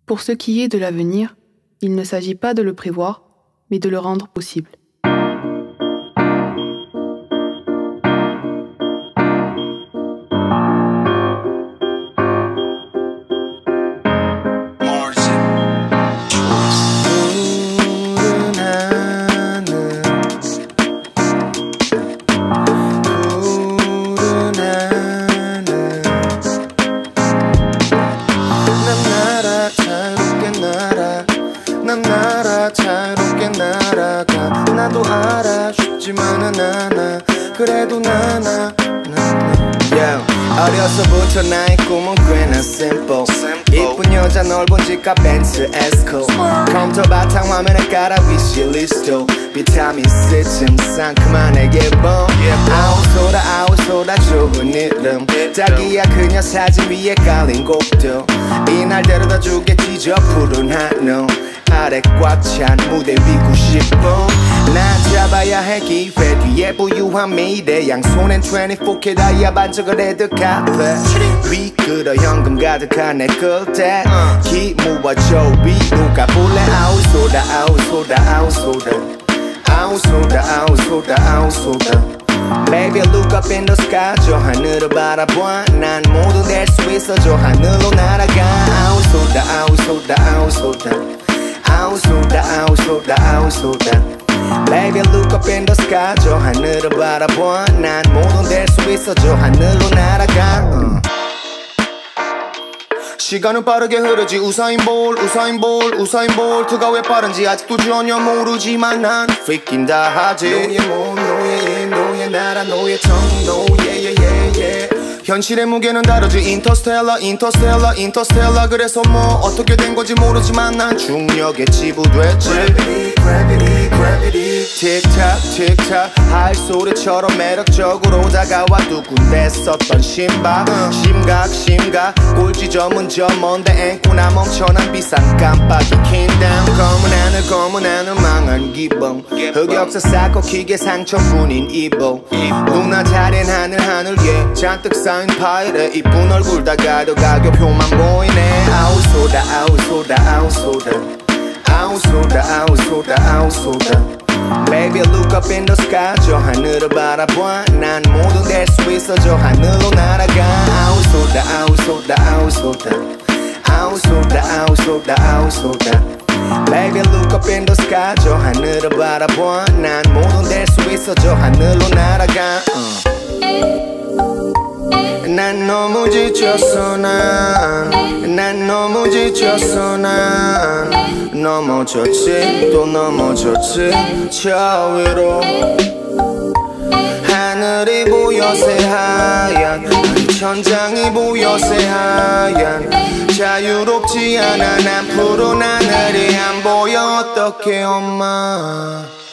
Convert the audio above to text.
Pour ce qui est de l'avenir, il ne s'agit pas de le prévoir, mais de le rendre possible. 난 날아 자유롭게 날아가 나도 알아 쉽지만은 않아 그래도 나나 yeah. 어려서부터 나의 꿈은 꽤나 simple 이쁜 여자 널 본 집과 벤츠 에스코 컴퓨터 바탕화면에 깔아 위시리스트 비타민 C쯤 상큼한 내게 봄 아우 쏟아 좋은 이름 자기야 그녀 사진 위에 깔린 곡도 이날 데려다 주겠지 저 푸른 하늘 아래 꽉 찬 무대 위 90분 난 잡아야 할 기회 뒤에 부유한 미래 양손엔 24K 다이아 반짝을 레드 카페 위 끌어 현금 가득한 내 끝에 기 모아줘 위 누가 볼래 아우 쏟아 아우 쏟아 아우 쏟아 아우 쏟아 아우 쏟아 아우 쏟아 Baby look up in the sky 저 하늘을 바라봐 난 모두 될 수 있어 저 하늘로 날아가 아우 쏟아 아우 쏟아 아우 쏟아 아우 쏟아 아우 쏟아 아우 쏟아 Baby look up in the sky 저 하늘을 바라봐 난 모두 될 수 있어 저 하늘로 날아가 시간은 빠르게 흐르지 우사인 볼트가 왜 빠른지 아직도 전혀 모르지만 난 freaking 다 하지 너의 몸 너의 일 너의 나라 너의 정 너의 현실의 무게는 다르지 인터스텔라 그래서 뭐 어떻게 된 건지 모르지만 난 중력에 지부됐지 Gravity 틱탁 하이 소리처럼 매력적으로 다가와 두 군데 썼던 심박 심각 꼴찌점은 저 먼데 앵꼬나 멈춰난 비싼 깜빡이 킨다운 검은 하늘 망한 기분 흑역사 쌓고 기계 상처뿐인 이보 누나 잘린 하늘 예 잔뜩 쌓인 파일에 이쁜 얼굴 다 가려가겨 표만 보이네 아우 쏟아 아우 쏟아 아우 쏟아 아우 쏟아 아우 쏟아 아우 쏟아 Baby look up in the sky 저 하늘을 바라봐 난 모두 될 수 있어 저 하늘로 날아가 아우 쏟아 아우 쏟아 아우 쏟아 아우 쏟아 아우 쏟아 아우 쏟아 Baby look up in the sky 저 하늘을 바라봐 난 모두 될 수 있어 저 하늘로 날아가 난 너무 지쳤어 난 너무 지쳤어 난 넘어졌지 또 넘어졌지 저 위로 하늘이 보여 새하얀 천장이 보여 새하얀 자유롭지 않아 난 푸른 하늘이 안 보여 어떡해 엄마